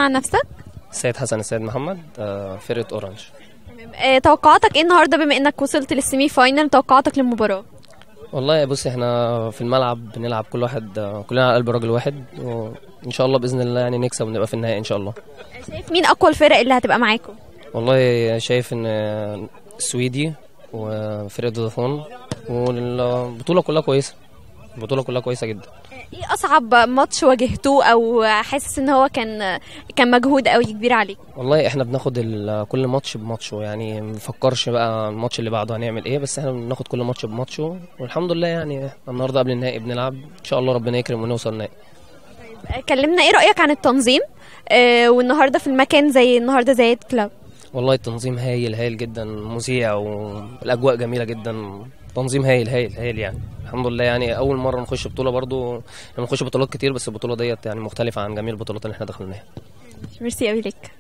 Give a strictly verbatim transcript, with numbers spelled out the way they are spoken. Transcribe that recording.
عن نفسك. السيد حسن السيد محمد، فرقة اورنج. تمام. توقعاتك ايه النهارده بما انك وصلت للسيمي فاينل؟ توقعاتك للمباراه؟ والله بص، احنا في الملعب بنلعب كل واحد، كلنا على قلب راجل واحد، وان شاء الله باذن الله يعني نكسب ونبقى في النهائي ان شاء الله. شايف مين اقوى الفرق اللي هتبقى معاكم؟ والله شايف ان السويدي وفرقة فودافون، والبطولة كلها كويسة، البطولة كلها كويسة جدا. ايه اصعب ماتش واجهتوه او حاسس ان هو كان كان مجهود قوي كبير عليك؟ والله احنا بناخد كل ماتش بماتشه، يعني ما بنفكرش بقى الماتش اللي بعده هنعمل ايه، بس احنا بناخد كل ماتش بماتشه، والحمد لله يعني النهارده قبل النهائي بنلعب ان شاء الله ربنا يكرم ونوصل النهائي. طيب كلمنا ايه رايك عن التنظيم اه والنهارده في المكان زي النهارده زايد كلاب؟ والله التنظيم هايل هايل جدا، مذيع والاجواء جميله جدا، تنظيم هايل هايل هايل يعني الحمد لله. يعني اول مره نخش بطوله، برضو بنخش بطولات كتير بس البطوله ديت يعني مختلفه عن جميع البطولات اللي احنا دخلناها. ميرسي قوي ليك.